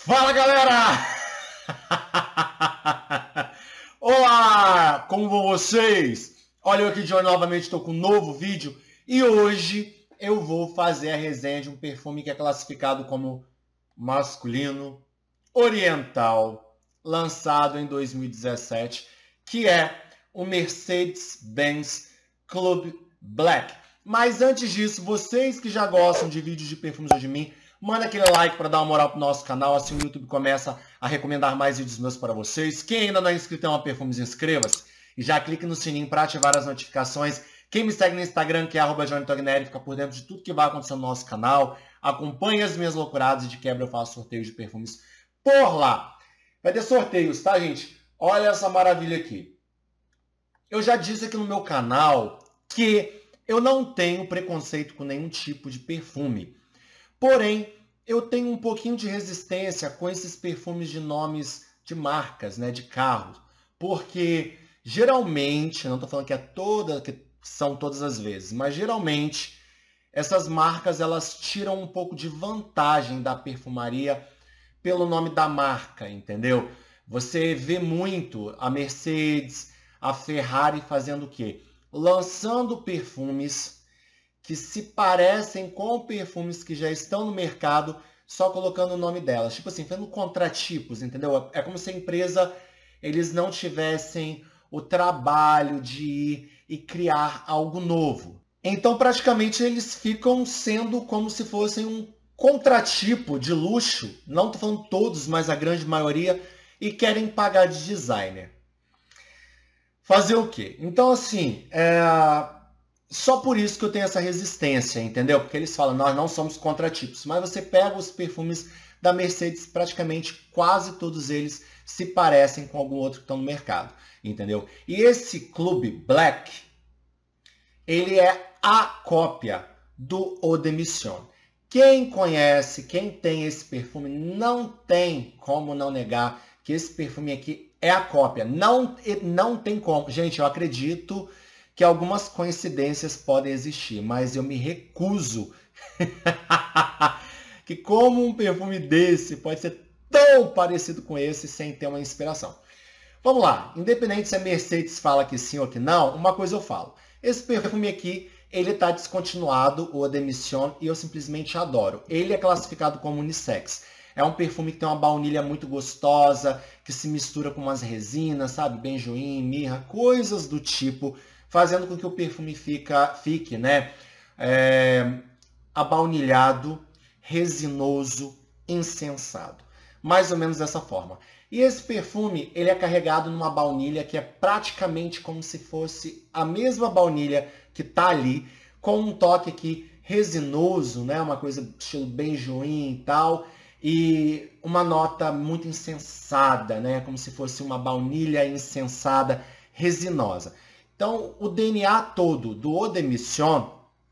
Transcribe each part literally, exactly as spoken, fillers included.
Fala, galera! Olá! Como vão vocês? Olha, eu aqui de hoje novamente estou com um novo vídeo e hoje eu vou fazer a resenha de um perfume que é classificado como masculino oriental, lançado em dois mil e dezessete, que é o Mercedes-Benz Club Black. Mas antes disso, vocês que já gostam de vídeos de perfumes ou de mim, manda aquele like para dar uma moral pro nosso canal, assim o YouTube começa a recomendar mais vídeos meus para vocês. Quem ainda não é inscrito em uma Perfumes, inscreva-se e já clique no sininho para ativar as notificações. Quem me segue no Instagram, que é arroba Johnny Togneri, fica por dentro de tudo que vai acontecer no nosso canal. Acompanhe as minhas loucuradas e de quebra eu faço sorteios de perfumes por lá. Vai ter sorteios, tá, gente? Olha essa maravilha aqui. Eu já disse aqui no meu canal que eu não tenho preconceito com nenhum tipo de perfume. Porém, eu tenho um pouquinho de resistência com esses perfumes de nomes de marcas, né, de carros. Porque, geralmente, não estou falando que, é toda, que são todas as vezes, mas geralmente, essas marcas elas tiram um pouco de vantagem da perfumaria pelo nome da marca, entendeu? Você vê muito a Mercedes, a Ferrari fazendo o quê? Lançando perfumes que se parecem com perfumes que já estão no mercado, só colocando o nome delas. Tipo assim, fazendo contratipos, entendeu? É como se a empresa, eles não tivessem o trabalho de ir e criar algo novo. Então, praticamente, eles ficam sendo como se fossem um contratipo de luxo, não estou falando todos, mas a grande maioria, e querem pagar de designer. Fazer o quê? Então, assim, é... só por isso que eu tenho essa resistência, entendeu? Porque eles falam, nós não somos contratipos. Mas você pega os perfumes da Mercedes, praticamente quase todos eles se parecem com algum outro que estão no mercado, entendeu? E esse Club Black, ele é a cópia do Eau de Mission. Quem conhece, quem tem esse perfume, não tem como não negar que esse perfume aqui é a cópia. Não, não tem como. Gente, eu acredito que algumas coincidências podem existir, mas eu me recuso que como um perfume desse pode ser tão parecido com esse sem ter uma inspiração. Vamos lá, independente se a Mercedes fala que sim ou que não, uma coisa eu falo. Esse perfume aqui, ele está descontinuado, o Eau de Mission, e eu simplesmente adoro. Ele é classificado como unissex. É um perfume que tem uma baunilha muito gostosa, que se mistura com umas resinas, sabe? Benjoim, mirra, coisas do tipo, fazendo com que o perfume fica, fique, né, é, abaunilhado, resinoso, incensado. Mais ou menos dessa forma. E esse perfume, ele é carregado numa baunilha que é praticamente como se fosse a mesma baunilha que está ali, com um toque aqui resinoso, né, uma coisa estilo benjoim e tal, e uma nota muito incensada, né, como se fosse uma baunilha incensada, resinosa. Então, o D N A todo do Eau de Mission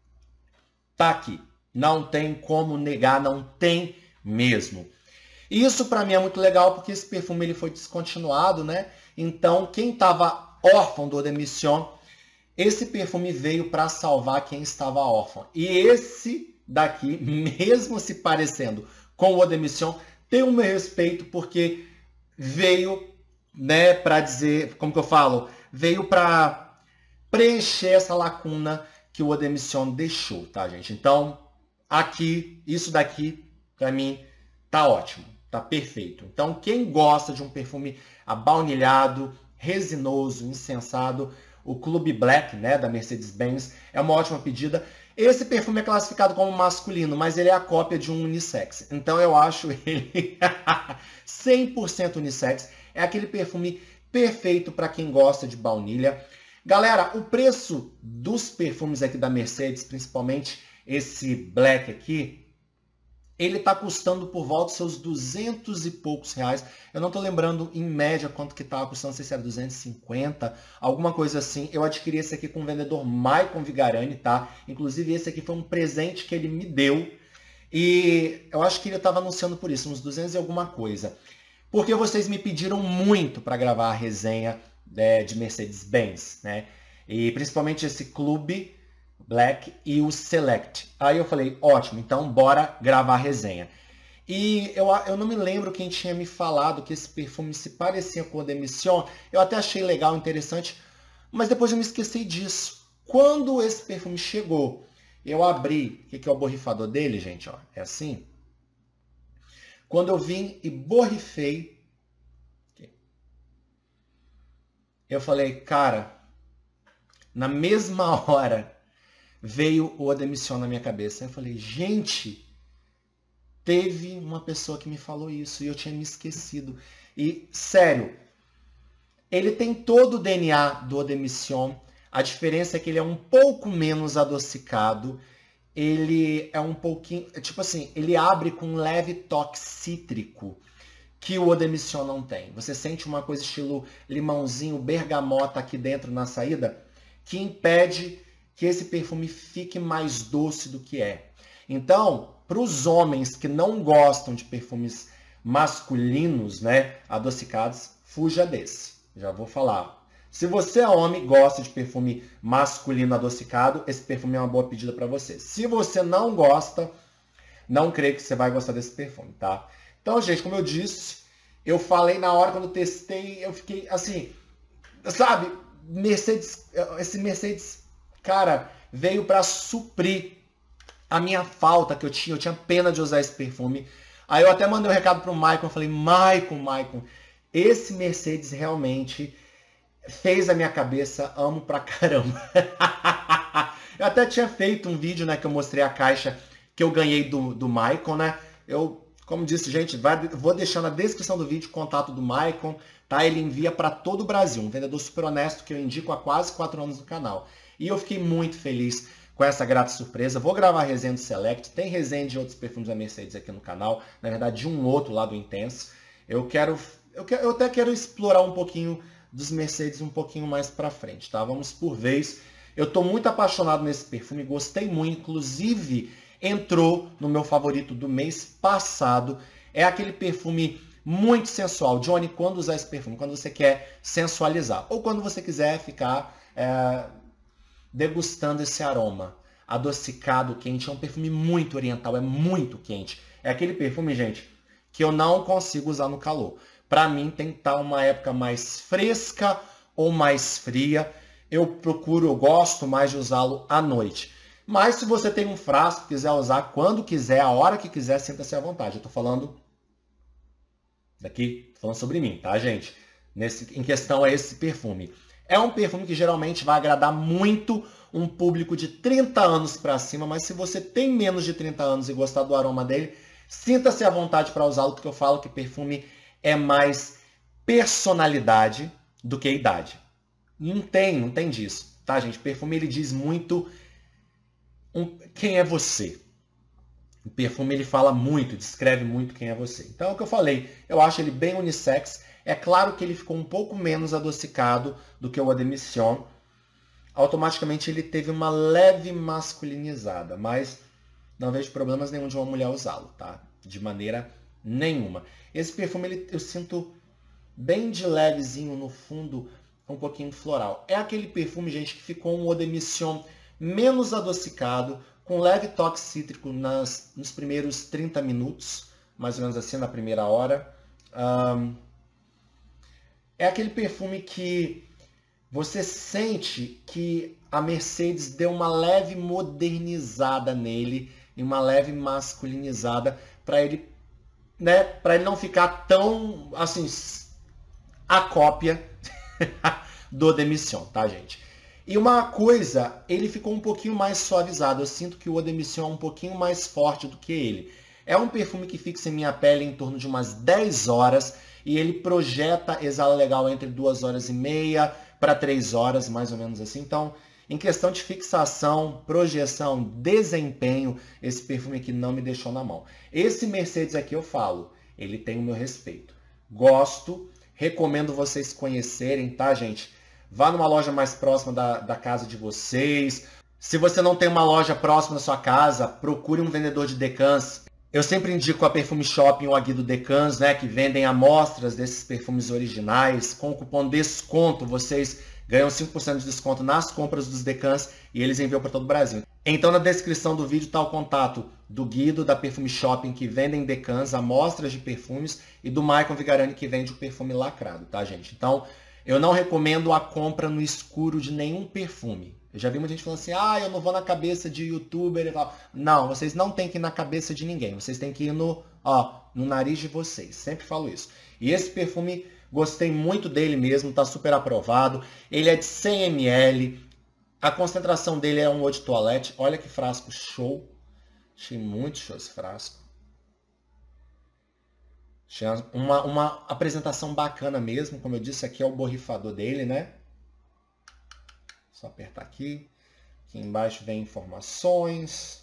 tá aqui. Não tem como negar, não tem mesmo. E isso para mim é muito legal porque esse perfume ele foi descontinuado, né? Então, quem estava órfão do Eau de Mission, esse perfume veio para salvar quem estava órfão. E esse daqui, mesmo se parecendo com o Eau de Mission, tem o meu respeito porque veio, né, para dizer, como que eu falo, veio para preencher essa lacuna que o Eau de Mission deixou, tá, gente? Então, aqui, isso daqui, pra mim, tá ótimo, tá perfeito. Então, quem gosta de um perfume abaunilhado, resinoso, incensado, o Club Black, né, da Mercedes-Benz, é uma ótima pedida. Esse perfume é classificado como masculino, mas ele é a cópia de um unissex. Então, eu acho ele cem por cento unissex. É aquele perfume perfeito para quem gosta de baunilha. Galera, o preço dos perfumes aqui da Mercedes, principalmente esse Black aqui, ele está custando por volta dos seus duzentos e poucos reais. Eu não estou lembrando em média quanto que estava custando, não sei se era duzentos e cinquenta, alguma coisa assim. Eu adquiri esse aqui com o vendedor Maicon Vigarani, tá? Inclusive esse aqui foi um presente que ele me deu. E eu acho que ele estava anunciando por isso, uns duzentos e alguma coisa. Porque vocês me pediram muito para gravar a resenha É, de Mercedes-Benz, né? E principalmente esse Club Black e o Select. Aí eu falei, ótimo, então bora gravar a resenha. E eu, eu não me lembro quem tinha me falado que esse perfume se parecia com o Eau de Mission. Eu até achei legal, interessante, mas depois eu me esqueci disso. Quando esse perfume chegou, eu abri, o que é o borrifador dele, gente? Ó, é assim. Quando eu vim e borrifei, eu falei, cara, na mesma hora veio o Eau de Mission na minha cabeça. Eu falei, gente, teve uma pessoa que me falou isso e eu tinha me esquecido. E, sério, ele tem todo o D N A do Eau de Mission. A diferença é que ele é um pouco menos adocicado. Ele é um pouquinho... Tipo assim, ele abre com um leve toque cítrico que o Eau de Mission não tem. Você sente uma coisa estilo limãozinho, bergamota aqui dentro na saída, que impede que esse perfume fique mais doce do que é. Então, para os homens que não gostam de perfumes masculinos, né, adocicados, fuja desse. Já vou falar. Se você é homem e gosta de perfume masculino adocicado, esse perfume é uma boa pedida para você. Se você não gosta, não creio que você vai gostar desse perfume, tá? Então, gente, como eu disse, eu falei na hora quando eu testei, eu fiquei assim, sabe, Mercedes, esse Mercedes, cara, veio para suprir a minha falta que eu tinha, eu tinha pena de usar esse perfume. Aí eu até mandei um recado pro Maicon, falei, Maicon, Maicon, esse Mercedes realmente fez a minha cabeça, amo pra caramba. Eu até tinha feito um vídeo, né, que eu mostrei a caixa que eu ganhei do, do Maicon, né? Eu, como disse, gente, vai, vou deixar na descrição do vídeo o contato do Maicon, tá? Ele envia para todo o Brasil, um vendedor super honesto que eu indico há quase quatro anos no canal. E eu fiquei muito feliz com essa grata surpresa. Vou gravar resenha do Select, tem resenha de outros perfumes da Mercedes aqui no canal, na verdade de um outro lá do Intense. Eu quero, eu quero, eu até quero explorar um pouquinho dos Mercedes um pouquinho mais pra frente, tá? Vamos por vez. Eu tô muito apaixonado nesse perfume, gostei muito, inclusive entrou no meu favorito do mês passado. É aquele perfume muito sensual. Johnny, quando usar esse perfume? Quando você quer sensualizar. Ou quando você quiser ficar é, degustando esse aroma. Adocicado, quente. É um perfume muito oriental, é muito quente. É aquele perfume, gente, que eu não consigo usar no calor. Para mim tem que estar uma época mais fresca ou mais fria. Eu procuro, eu gosto mais de usá-lo à noite. Mas se você tem um frasco, quiser usar quando quiser, a hora que quiser, sinta-se à vontade. Eu tô falando daqui, tô falando sobre mim, tá, gente? Nesse, em questão a esse perfume. É um perfume que geralmente vai agradar muito um público de trinta anos para cima, mas se você tem menos de trinta anos e gostar do aroma dele, sinta-se à vontade para usá-lo, porque eu falo que perfume é mais personalidade do que idade. Não tem, não tem disso, tá, gente? Perfume, ele diz muito um, quem é você. O perfume, ele fala muito, descreve muito quem é você. Então, é o que eu falei, eu acho ele bem unissex. É claro que ele ficou um pouco menos adocicado do que o Eau de Mission. Automaticamente, ele teve uma leve masculinizada, mas não vejo problemas nenhum de uma mulher usá-lo, tá? De maneira nenhuma. Esse perfume, ele, eu sinto bem de levezinho no fundo, um pouquinho floral. É aquele perfume, gente, que ficou um Eau de Mission menos adocicado, com leve toque cítrico nas, nos primeiros trinta minutos, mais ou menos assim, na primeira hora. Um, é aquele perfume que você sente que a Mercedes deu uma leve modernizada nele, e uma leve masculinizada, para ele, né, para ele não ficar tão, assim, a cópia do Eau de Mission, tá, gente? E uma coisa, ele ficou um pouquinho mais suavizado. Eu sinto que o Eau de Mission é um pouquinho mais forte do que ele. É um perfume que fixa em minha pele em torno de umas dez horas e ele projeta, exala legal entre duas horas e meia para três horas, mais ou menos assim. Então, em questão de fixação, projeção, desempenho, esse perfume aqui não me deixou na mão. Esse Mercedes aqui eu falo, ele tem o meu respeito. Gosto, recomendo vocês conhecerem, tá, gente? Vá numa loja mais próxima da, da casa de vocês. Se você não tem uma loja próxima da sua casa, procure um vendedor de decans. Eu sempre indico a Perfume Shopping ou a Guido Decans, né, que vendem amostras desses perfumes originais. Com o cupom desconto, vocês ganham cinco por cento de desconto nas compras dos decans e eles enviam para todo o Brasil. Então na descrição do vídeo está o contato do Guido, da Perfume Shopping, que vendem decans, amostras de perfumes, e do Maicon Vigarani, que vende o perfume lacrado, tá, gente? Então, eu não recomendo a compra no escuro de nenhum perfume. Eu já vi muita gente falando assim, ah, eu não vou na cabeça de youtuber e tal. Não, vocês não têm que ir na cabeça de ninguém. Vocês têm que ir no, ó, no nariz de vocês. Sempre falo isso. E esse perfume, gostei muito dele mesmo, tá super aprovado. Ele é de cem mililitros. A concentração dele é um eau de toilette. Olha que frasco show. Achei muito show esse frasco. Achei uma, uma apresentação bacana mesmo. Como eu disse, aqui é o borrifador dele, né? Só apertar aqui. Aqui embaixo vem informações.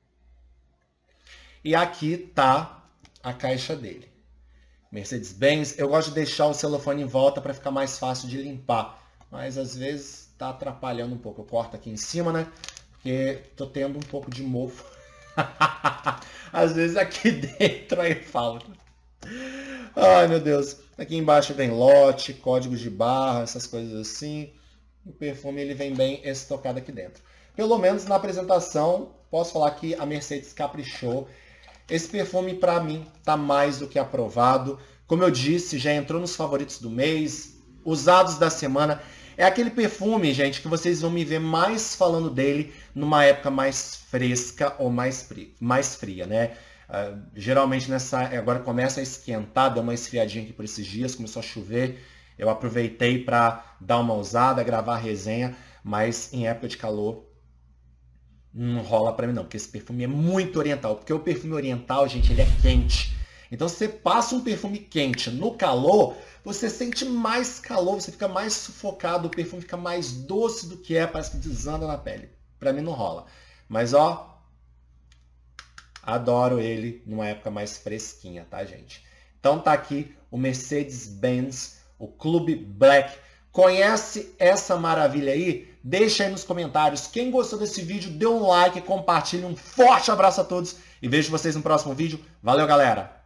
E aqui tá a caixa dele. Mercedes-Benz. Eu gosto de deixar o celofane em volta para ficar mais fácil de limpar. Mas às vezes tá atrapalhando um pouco. Eu corto aqui em cima, né? Porque tô tendo um pouco de mofo. Às vezes aqui dentro aí falta. Ai, meu Deus. Aqui embaixo vem lote, códigos de barra, essas coisas assim. O perfume ele vem bem estocado aqui dentro. Pelo menos na apresentação, posso falar que a Mercedes caprichou. Esse perfume, para mim, tá mais do que aprovado. Como eu disse, já entrou nos favoritos do mês, usados da semana. É aquele perfume, gente, que vocês vão me ver mais falando dele numa época mais fresca ou mais fria, mais fria, né? Uh, geralmente nessa, agora começa a esquentar, deu uma esfriadinha aqui por esses dias, começou a chover. Eu aproveitei para dar uma ousada, gravar a resenha, mas em época de calor não rola para mim não, porque esse perfume é muito oriental. Porque o perfume oriental, gente, ele é quente. Então se você passa um perfume quente no calor, você sente mais calor, você fica mais sufocado, o perfume fica mais doce do que é, parece que desanda na pele. Para mim não rola. Mas ó, adoro ele numa época mais fresquinha, tá, gente? Então tá aqui o Mercedes-Benz, o Clube Black. Conhece essa maravilha aí? Deixa aí nos comentários. Quem gostou desse vídeo, dê um like, compartilhe. Um forte abraço a todos e vejo vocês no próximo vídeo. Valeu, galera!